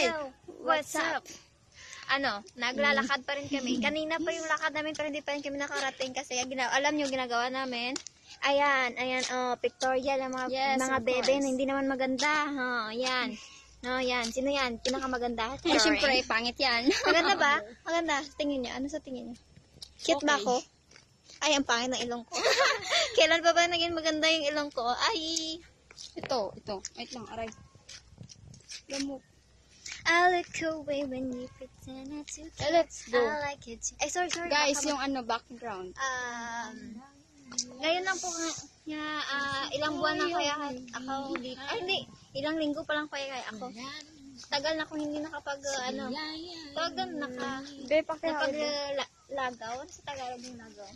Yo, what's up? Ano, naglalakad pa rin kami. Kanina pa yung lakad namin pero hindi pa rin kami nakarating kasi alam nyo ginagawa namin. Ayan, pictorial ang mga bebe na hindi naman maganda. Yan. No, yan. Sino yan? Pinakamaganda. Eh, syempre, pangit yan. Maganda ba? Maganda. Tingin niya. Ano sa tingin niya? Cute ba ako? Ay, ang pangit ng ilong ko. Kailan pa ba naging maganda yung ilong ko? Ay. Ito. Wait lang, aray. Lamok. I look away when you pretend not to. Let's go. I like it. Ay, sorry. Guys, yung background. Ngayon lang po ilang buwan na kaya ako dito. Ay, hindi. Ilang linggo pa lang kaya ako. Tagal na akong hindi nakapag, tagal lagaw. Ano sa Tagalog yung lagaw?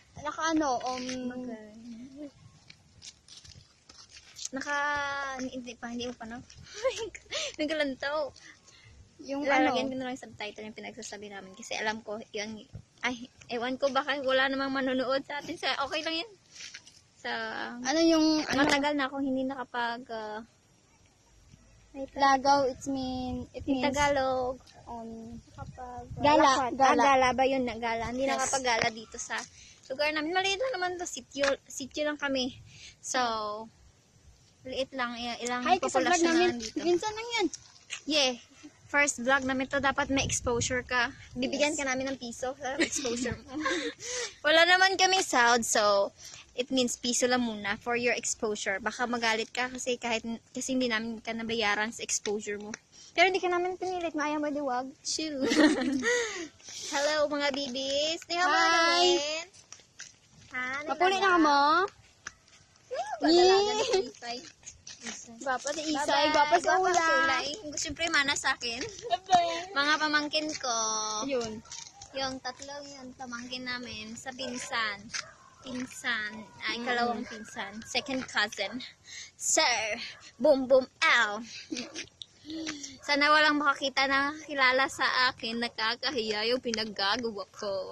Hindi mo pa na. Nagkalantaw. Yung Lalagyan ko na lang yung subtitle yung pinagsasabi namin kasi alam ko yung ewan ko baka wala namang manonood sa atin okay lang yan matagal na ako hindi nakapag lagaw, it means Tagalog nakapag gala ba yun gala hindi nakapag-gala dito sa lugar namin maliit lang naman to sityo lang kami so liit lang ilang populasyon na dito minsan lang yan first vlog namin to, dapat may exposure ka. Bibigyan ka namin ng piso sa exposure mo. Wala naman kaming sound, so it means piso lang muna for your exposure. Baka magalit ka kasi hindi namin ka nabayaran sa exposure mo. Pero hindi ka namin pinilit, maayang ba diwag? Shoo! Hello mga bibis! Di ba namin? Mapuli na ka mo? Gwapa si Isay, gwapa si Ulay. Siyempre mana sa akin. Mga pamangkin ko. Yun. Yung tatlong yung pamangkin namin sa pinsan. Ikalawang pinsan. Second cousin. Sir, boom boom ow. Sana walang makakita na kilala sa akin. Nakakahiya yung pinaggagawa ko.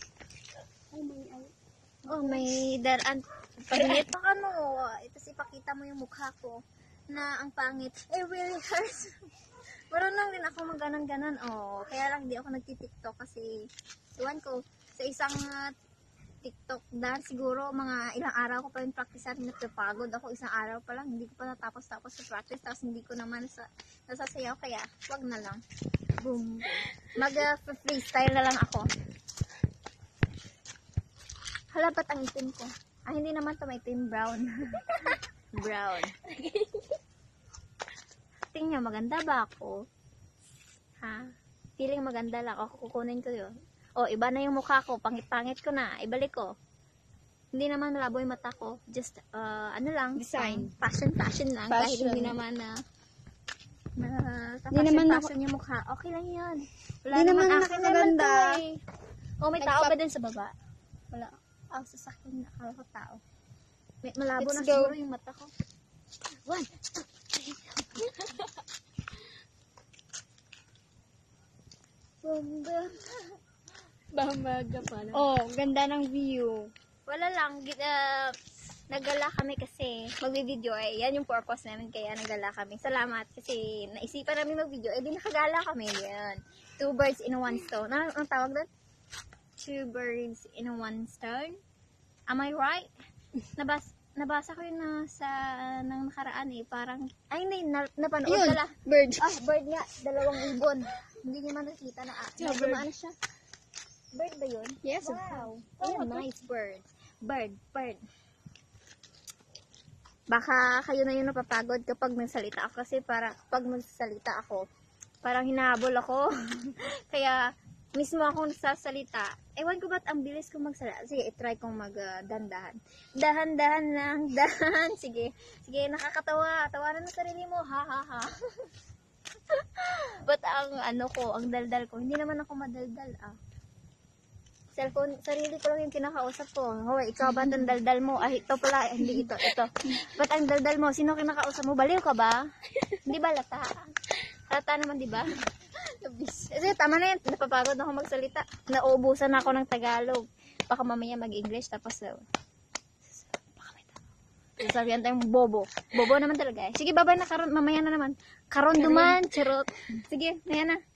Oh, may daraan. Pagingit pa ka mo. Tapos ipakita mo yung mukha ko na ang pangit. It really hurts. Marunong din ako mag-ganan-ganan. Kaya lang di ako nagti-tiktok kasi iwan ko sa isang tiktok dance siguro mga ilang araw ko pa yung practice at napapagod ako isang araw pa lang. Hindi ko pa natapos sa practice tapos hindi ko naman nasasayaw kaya wag na lang. Boom. Mag-freestyle na lang ako. Hala ba't ang itim ko? Hindi naman to may itim, brown. Brown. Tingnan, maganda ba ako? Feeling maganda lang. Kukunin ko yun. Iba na yung mukha ko. Pangit-pangit ko na. Ibalik ko. Hindi naman malabo yung mata ko. Just, design. Fashion lang. Kahit hindi naman fashion yung mukha. Okay lang yun. Hindi naman nakakaganda. May tao ba dun sa baba? Wala. Sasakyan na ako tao. Malabo na siguro yung mata ko. 1, 2, 3. Bamaga pala. Ganda ng view. Wala lang. Nagala kami kasi magbi-video yan yung purpose namin kaya nagala kami. Salamat kasi naisipan namin mag-video. Di nakagala kami. Yan. 2 birds in 1 stone. Anong tawag doon? 2 birds in 1 stone. Am I right? Nabasa ko yun nang nakaraan parang, hindi, napanood yun, pala. Bird. Bird nga, 2 ibon. Hindi niya man nakita na, dumaan siya. Bird ba yun? Yes. Wow. Nice bird. Bird. Baka kayo na yung napapagod kapag nagsalita ako kasi pag nagsalita ako, parang hinahabol ako. Kaya, mismo akong nagsasalita. Ewan ko ba't ang bilis kong magsalita. Sige, try kong mag-dahan-dahan. Dahan-dahan lang, dahan. Sige, nakakatawa. Tawanan ng sarili mo. Ha. Ba't ang daldal ko? Hindi naman ako madaldal, Cellphone, sarili ko lang yung kinakausap ko. Hoy, ikaw ba ang daldal mo? Ito pala. Hindi, ito. Ba't ang daldal mo? Sino kinakausap mo? Baliw ka ba? Hindi ba lata? Lata naman, di ba? Kasi tama na yan, napapagod na ako magsalita. Nauubusan na ako ng Tagalog. Baka mamaya mag-English tapos baka may tao. Sasabihan tayong bobo. Bobo naman talaga eh. Sige, babay na karon, mamaya na naman. Karon duman, charot. Sige, maya na.